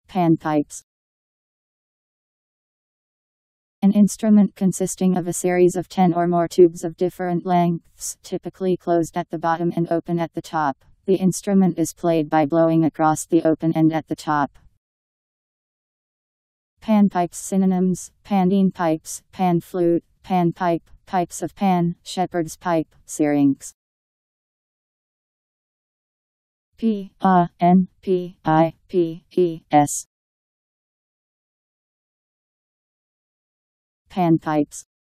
Panpipes. An instrument consisting of a series of 10 or more tubes of different lengths, typically closed at the bottom and open at the top. The instrument is played by blowing across the open end at the top. Panpipes. Synonyms: Pandean pipes, pan flute, panpipe, pipes of pan, shepherd's pipe, syrinx. Panpipes. Panpipes.